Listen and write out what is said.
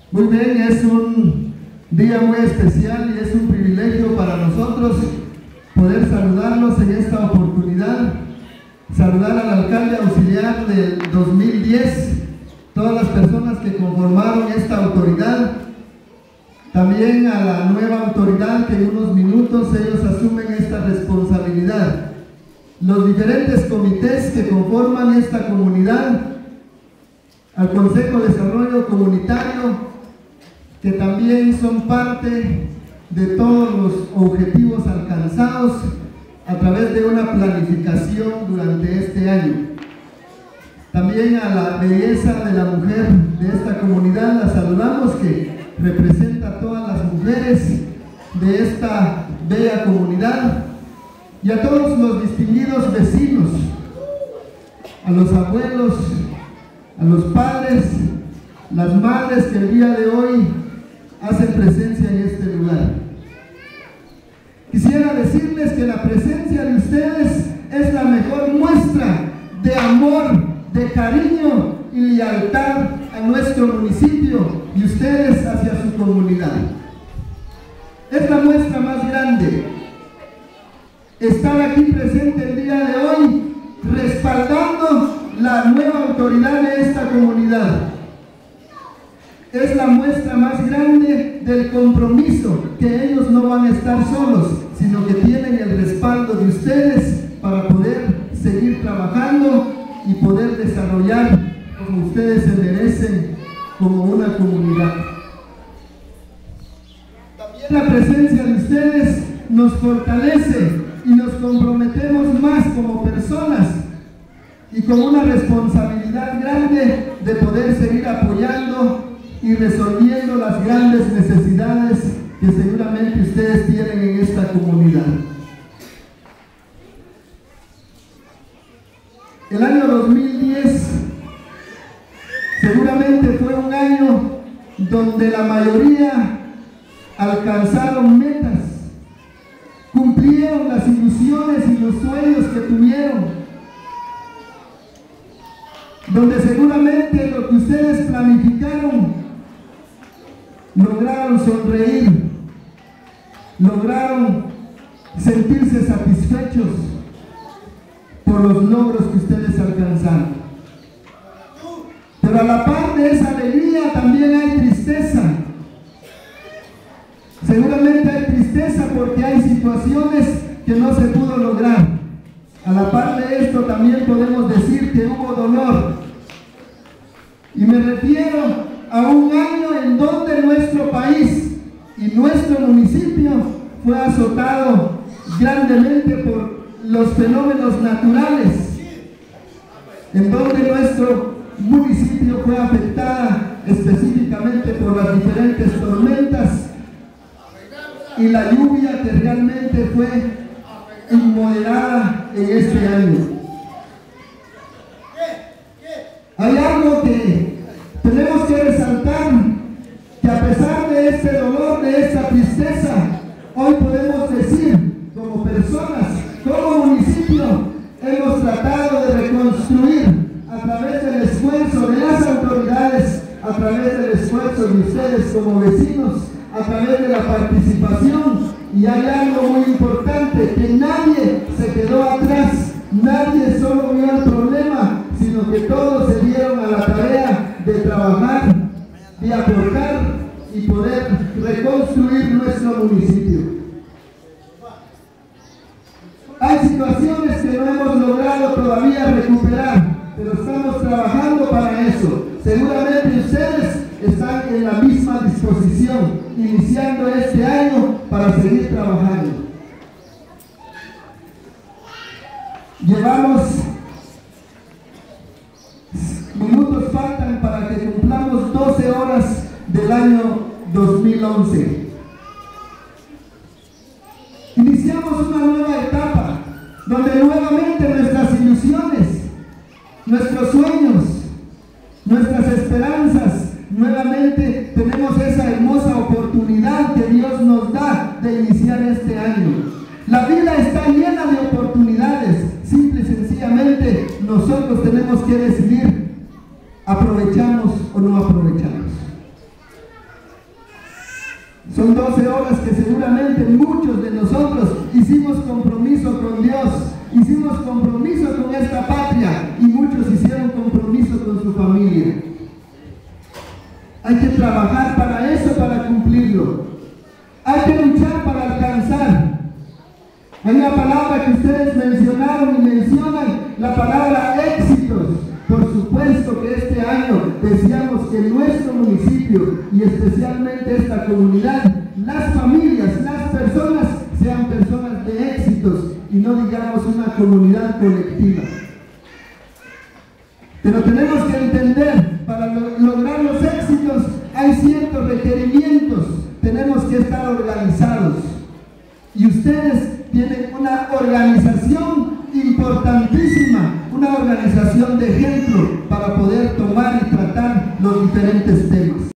Muy bien, es un día muy especial y es un privilegio para nosotros poder saludarlos en esta oportunidad, saludar al alcalde auxiliar del 2010, todas las personas que conformaron esta autoridad, también a la nueva autoridad que en unos minutos ellos asumen esta responsabilidad, los diferentes comités que conforman esta comunidad, al Consejo de Desarrollo Comunitario, que también son parte de todos los objetivos alcanzados a través de una planificación durante este año. También a la belleza de la mujer de esta comunidad, la saludamos, que representa a todas las mujeres de esta bella comunidad, y a todos los distinguidos vecinos, a los abuelos, a los padres, las madres que el día de hoy hacen presencia en este lugar. Quisiera decirles que la presencia de ustedes es la mejor muestra de amor, de cariño y lealtad a nuestro municipio y ustedes hacia su comunidad. Es la muestra más grande. Estar aquí presente el día de hoy respaldando la nueva autoridad de esta comunidad. Es la muestra más grande del compromiso, que ellos no van a estar solos, sino que tienen el respaldo de ustedes para poder seguir trabajando y poder desarrollar como ustedes se merecen como una comunidad. También la presencia de ustedes nos fortalece y nos comprometemos más como personas y con una responsabilidad grande de poder seguir apoyando y resolviendo las grandes necesidades que seguramente ustedes tienen en esta comunidad. El año 2010 seguramente fue un año donde la mayoría alcanzaron metas, cumplieron las ilusiones y los sueños que tuvieron, donde seguramente lo que ustedes planificaron lograron sonreír, lograron sentirse satisfechos por los logros que ustedes alcanzaron. Pero a la par de esa alegría también hay tristeza. Seguramente hay tristeza porque hay situaciones que no se pudo lograr. A la par de esto también podemos decir que hubo dolor. Y me refiero a un año en donde nuestro país y nuestro municipio fue azotado grandemente por los fenómenos naturales, en donde nuestro municipio fue afectada específicamente por las diferentes tormentas y la lluvia que realmente fue inmoderada en este año. Hay algo que tenemos que resaltar, que a pesar de este dolor, de esta tristeza, hoy podemos decir, como personas, como municipio, hemos tratado de reconstruir a través del esfuerzo de las autoridades, a través del esfuerzo de ustedes como vecinos, a través de la participación. Y hay algo muy importante, que nadie se quedó atrás, nadie solo vio el problema, sino que todos se dieron a la tarea de trabajar, de aportar y poder reconstruir nuestro municipio. Hay situaciones que no hemos logrado todavía recuperar, pero estamos trabajando para eso. Seguramente ustedes están en la misma disposición, iniciando este año para seguir trabajando. Llevamos minutos, faltan para que cumplamos 12 horas del año 2011. Iniciamos una nueva etapa donde nuevamente nuestras ilusiones, nuestros sueños, nuestras esperanzas, nuevamente tenemos esa hermosa oportunidad que Dios nos da de iniciar este año. La vida está llena de oportunidades, simple y sencillamente nosotros tenemos que decidir, ¿aprovechamos o no aprovechamos? Son 12 horas que seguramente muchos de nosotros hicimos compromiso con Dios, hicimos compromiso con esta patria y muchos hicieron compromiso con su familia. Hay que trabajar para eso, para cumplirlo. Hay que luchar para alcanzar. Hay una palabra que ustedes mencionaron y mencionan, la palabra éxitos. Por supuesto que este año deseamos que nuestro municipio y especialmente esta comunidad, las familias, las personas sean personas de éxitos y no digamos una comunidad colectiva. Pero tenemos que entender, para lograr los éxitos hay ciertos requerimientos, tenemos que estar organizados. Y ustedes tienen una organización importantísima, una organización de ejemplo para poder tomar y tratar los diferentes temas.